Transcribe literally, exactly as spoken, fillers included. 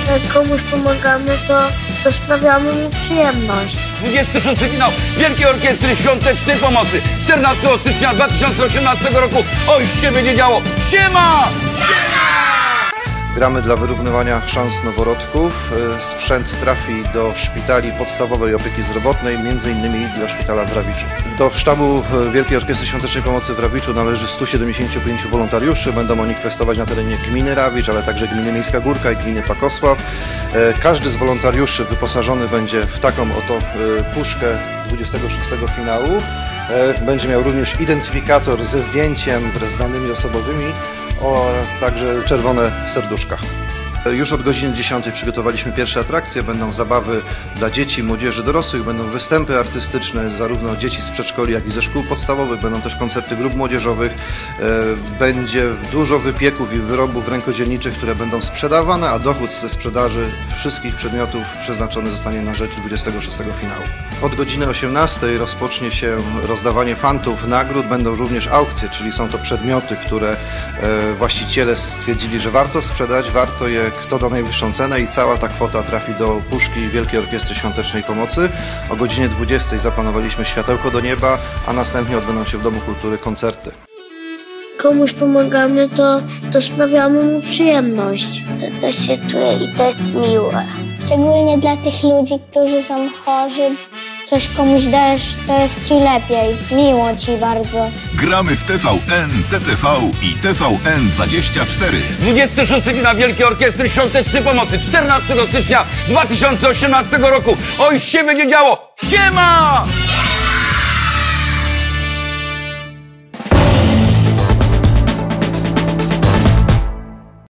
Jak komuś pomagamy, to, to sprawiamy mu przyjemność. dwudziesty szósty finał Wielkiej Orkiestry Świątecznej Pomocy czternastego stycznia dwa tysiące osiemnastego roku. Oj, się będzie działo. Siema! Gramy dla wyrównywania szans noworodków. Sprzęt trafi do szpitali podstawowej opieki zdrowotnej, między innymi do szpitala w Rawiczu. Do sztabu Wielkiej Orkiestry Świątecznej Pomocy w Rawiczu należy stu siedemdziesięciu pięciu wolontariuszy. Będą oni kwestować na terenie gminy Rawicz, ale także gminy Miejska Górka i gminy Pakosław. Każdy z wolontariuszy wyposażony będzie w taką oto puszkę dwudziestego szóstego finału. Będzie miał również identyfikator ze zdjęciem wraz z danymi osobowymi oraz także czerwone serduszka. Już od godziny dziesiątej przygotowaliśmy pierwsze atrakcje. Będą zabawy dla dzieci, młodzieży, dorosłych, będą występy artystyczne zarówno dzieci z przedszkoli, jak i ze szkół podstawowych, będą też koncerty grup młodzieżowych, będzie dużo wypieków i wyrobów rękodzielniczych, które będą sprzedawane, a dochód ze sprzedaży wszystkich przedmiotów przeznaczony zostanie na rzecz dwudziestego szóstego finału. Od godziny osiemnastej rozpocznie się rozdawanie fantów, nagród, będą również aukcje, czyli są to przedmioty, które właściciele stwierdzili, że warto sprzedać, warto je, kto da najwyższą cenę, i cała ta kwota trafi do puszki Wielkiej Orkiestry Świątecznej Pomocy. O godzinie dwudziestej zaplanowaliśmy światełko do nieba, a następnie odbędą się w Domu Kultury koncerty. Komuś pomagamy, to, to sprawiamy mu przyjemność. To, to się czuje i to jest miłe. Szczególnie dla tych ludzi, którzy są chorzy. Coś komuś dajesz, to jest ci lepiej. Miło ci bardzo. Gramy w T V N, T T V i T V N dwadzieścia cztery. dwudziesty szósty finał Wielkiej Orkiestry Świątecznej Pomocy czternastego stycznia dwa tysiące osiemnastego roku. Oj, się będzie działo. Siema!